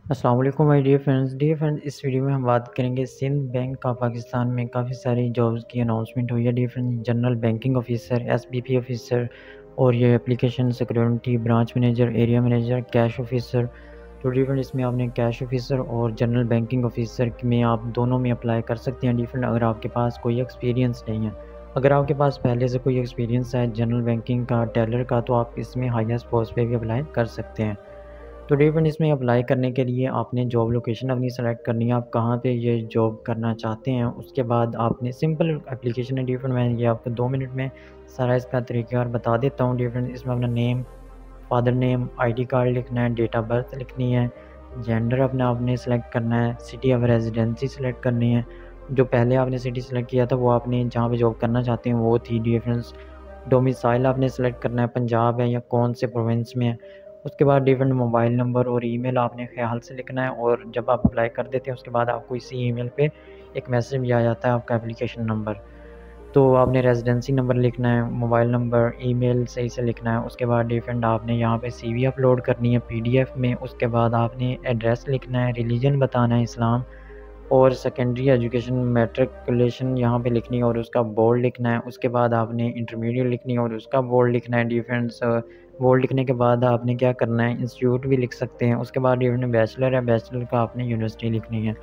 अस्सलाम वालेकुम my dear friends इस वीडियो में हम बात करेंगे सिंध बैंक का पाकिस्तान में काफ़ी सारी जॉब्स की अनाउंसमेंट हुई है। Dear friends, general banking officer, SBP officer और ये application security branch manager, area manager, cash officer. तो डियर फ्रेंड्स, इसमें आपने कैश ऑफिसर और जनरल बैंकिंग ऑफिसर में आप दोनों में अप्लाई कर सकते हैं। डियर फ्रेंड, अगर आपके पास कोई एक्सपीरियंस नहीं है, अगर आपके पास पहले से कोई एक्सपीरियंस है जनरल बैंकिंग का, टेलर का, तो आप इसमें हाईएस्ट पोस्ट पे भी अप्लाई कर सकते हैं। तो डिफरेंट इसमें अप्लाई करने के लिए आपने जॉब लोकेशन अपनी सेलेक्ट करनी है, आप कहाँ पे ये जॉब करना चाहते हैं। उसके बाद आपने सिंपल एप्लीकेशन है डिफरेंट, मैं ये आपको 2 मिनट में सारा इसका तरीक़ाकार बता देता हूँ। डिफरेंट इसमें अपना name, father name, ID card लिखना है, डेट ऑफ बर्थ लिखनी है, जेंडर अपना आपने सेलेक्ट करना है, सिटी ऑफ रेजिडेंसी सेलेक्ट करनी है। जो पहले आपने सिटी सेलेक्ट किया था वो आपने जहाँ पे जॉब करना चाहते हैं वो थी। डिफरेंस डोमिसाइल आपने सेलेक्ट करना है, पंजाब है या कौन से प्रोविंस में है। उसके बाद डिफरेंट मोबाइल नंबर और ईमेल आपने ख़्याल से लिखना है, और जब आप अप्लाई कर देते हैं उसके बाद आपको इसी ईमेल पे एक मैसेज भी आ जाता है आपका एप्लीकेशन नंबर। तो आपने रेजिडेंसी नंबर लिखना है, मोबाइल नंबर, ईमेल सही से लिखना है। उसके बाद डिफरेंट आपने यहाँ पे सीवी अपलोड करनी है पीडीएफ में। उसके बाद आपने एड्रेस लिखना है, रिलीजन बताना है इस्लाम, और सेकेंडरी एजुकेशन मैट्रिकुलेशन यहाँ पे लिखनी है और उसका बोर्ड लिखना है। उसके बाद आपने इंटरमीडिएट लिखनी है और उसका बोर्ड लिखना है। डिफरेंस बोर्ड लिखने के बाद आपने क्या करना है, इंस्टीट्यूट भी लिख सकते हैं। उसके बाद डिफरेंट बैचलर है, बैचलर का आपने यूनिवर्सिटी लिखनी है।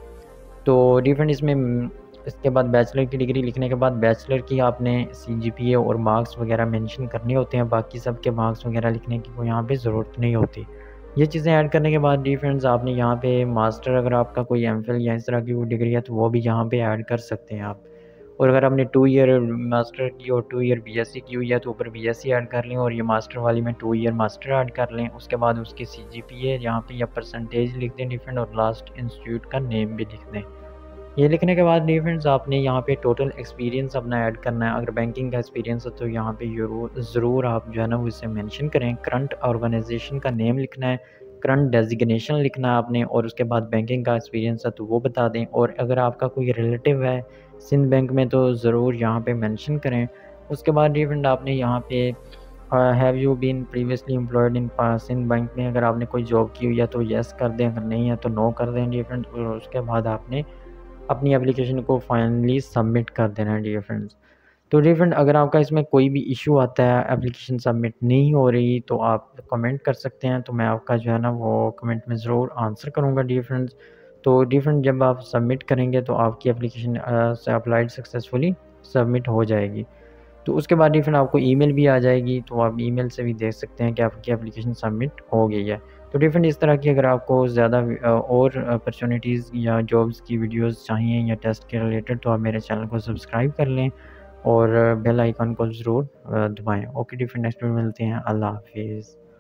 तो डिफरेंट इसमें इसके बाद बैचलर की डिग्री लिखने के बाद बैचलर की आपने सीजीपीए और मार्क्स वगैरह मेंशन करने होते हैं। बाकी सब के मार्क्स वगैरह लिखने की कोई यहाँ पे ज़रूरत नहीं होती। ये चीज़ें ऐड करने के बाद डिफरेंट्स आपने यहाँ पे मास्टर, अगर आपका कोई एमफिल या इस तरह की कोई डिग्री है तो वो भी यहाँ पे ऐड कर सकते हैं आप। और अगर आपने 2 ईयर मास्टर की और 2 ईयर बीएससी की हुई है तो ऊपर बीएससी ऐड कर लें, और ये मास्टर वाली में 2 ईयर मास्टर ऐड कर लें। उसके बाद उसकी सीजीपीए यहाँ पे या परसेंटेज लिख दें डिफरेंट, और लास्ट इंस्टीट्यूट का नेम भी लिख दें। ये लिखने के बाद डिफरेंट्स आपने यहाँ पे टोटल एक्सपीरियंस अपना ऐड करना है। अगर बैंकिंग का एक्सपीरियंस है तो यहाँ पे ज़रूर आप जो है ना वो इसे मेंशन करें। करंट ऑर्गेनाइजेशन का नेम लिखना है, करंट डेजिग्नेशन लिखना है आपने, और उसके बाद बैंकिंग का एक्सपीरियंस है तो वो बता दें। और अगर आपका कोई रिलेटिव है सिंध बैंक में तो ज़रूर यहाँ पे मेंशन करें। उसके बाद डिफरेंट आपने यहाँ पे have you been previously employed in Sindh bank में, अगर आपने कोई जॉब की हुई है तो येस कर दें, अगर नहीं है तो नो कर दें डिफरेंट। और उसके बाद आपने अपनी एप्लीकेशन को फाइनली सबमिट कर देना है डियर फ्रेंड्स। तो डियर फ्रेंड, अगर आपका इसमें कोई भी इशू आता है, एप्लीकेशन सबमिट नहीं हो रही, तो आप कमेंट कर सकते हैं, तो मैं आपका जो है ना वो कमेंट में ज़रूर आंसर करूँगा डियर फ्रेंड्स। तो डियर फ्रेंड, जब आप सबमिट करेंगे तो आपकी एप्लीकेशन से अप्लाइड सक्सेसफुली सबमिट हो जाएगी। तो उसके बाद डिफरेंट आपको ईमेल भी आ जाएगी, तो आप ईमेल से भी देख सकते हैं कि आपकी एप्लीकेशन सबमिट हो गई है। तो डिफरेंट इस तरह की अगर आपको ज़्यादा और अपॉर्चुनिटीज़ या जॉब्स की वीडियोस चाहिए या टेस्ट के रिलेटेड, तो आप मेरे चैनल को सब्सक्राइब कर लें और बेल आइकन को ज़रूर दबाएँ। ओके डिफरेंट, नेक्स्ट में मिलते हैं। अल्लाह हाफिज़।